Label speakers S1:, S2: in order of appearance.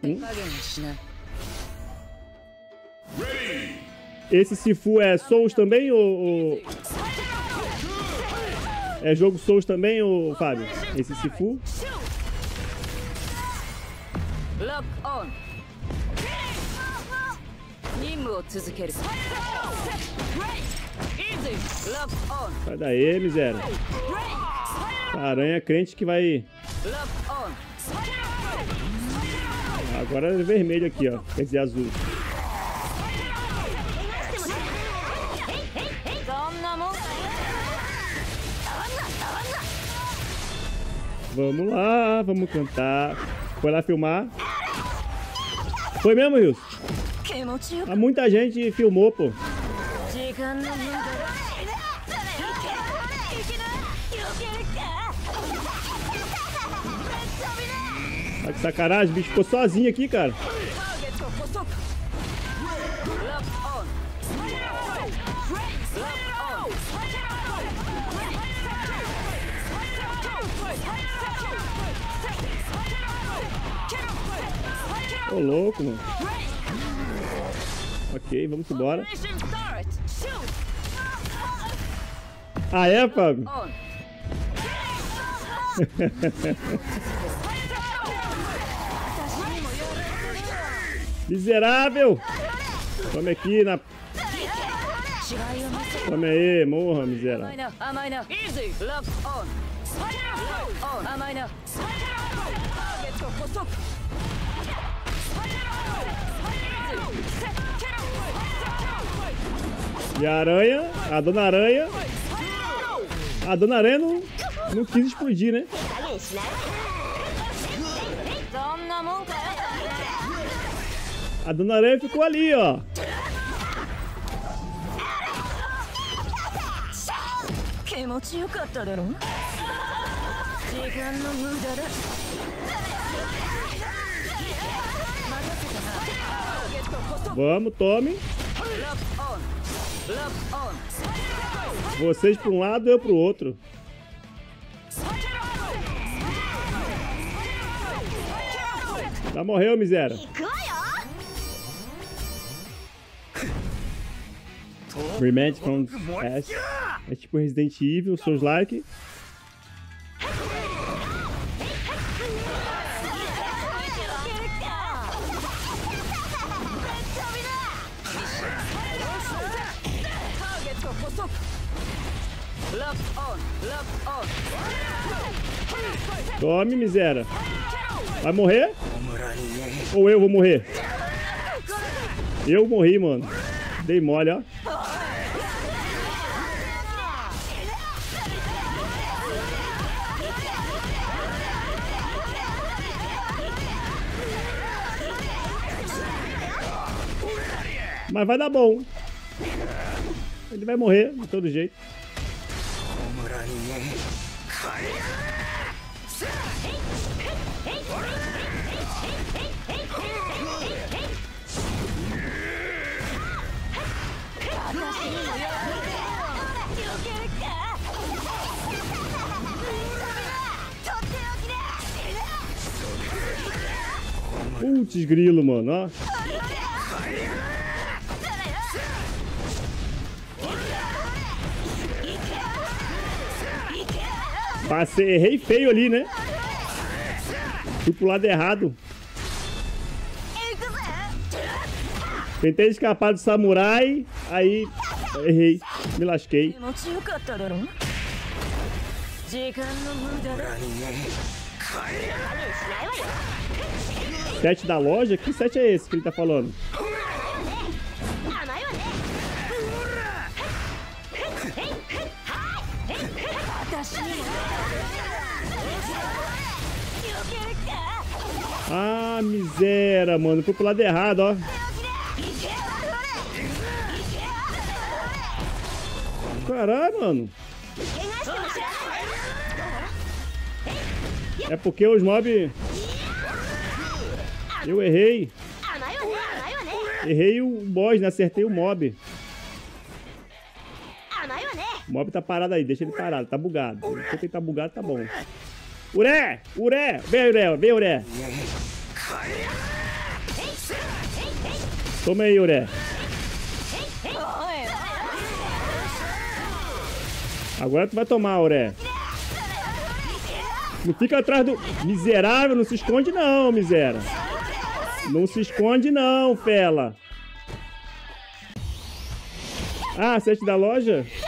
S1: Esse Sifu é Souls também ou... É jogo Souls também, ô Fábio? Esse Sifu? Sai daí, miséria. A aranha crente que vai... Agora é vermelho aqui, ó. Quer dizer, azul. Vamos lá, vamos cantar. Foi lá filmar. Foi mesmo, Wilson? Há muita gente filmou, pô. Tá que sacanagem, o bicho ficou sozinho aqui, cara. Ô, louco, mano. Ok, vamos embora. Ah, é, Fábio? Miserável! Tome aqui na... Tome aí, morra, miserável. E a aranha, a dona aranha... A dona aranha não quis explodir, né? A dona aranha ficou ali, ó. Vamos, tome. Vocês para um lado, eu para o outro. Já morreu, miséria. Remake from Ash. É tipo Resident Evil, Souls-like. Tome, miséria. Vai morrer? Ou eu vou morrer? Eu morri, mano. Dei mole, ó. Mas vai dar bom. Ele vai morrer de todo jeito. Putz, grilo, mano, ó. Passei, errei feio ali, né? Fui pro lado errado. Tentei escapar do samurai, aí errei, me lasquei. Set da loja? Que set é esse que ele tá falando? Ah, miséria, mano. Fui pro lado errado, ó. Caralho, mano. É porque os mobs... Eu errei. Errei o boss, né? Acertei o mob. O mob tá parado aí. Deixa ele parado. Tá bugado. Enquanto ele tá bugado, tá bom. Uré! Uré! Vem, Uré! Vem, Uré! Toma aí, Uré. Agora tu vai tomar, Uré. Não fica atrás do... Miserável, não se esconde não, miséria. Não se esconde não, fela. Ah, sete da loja?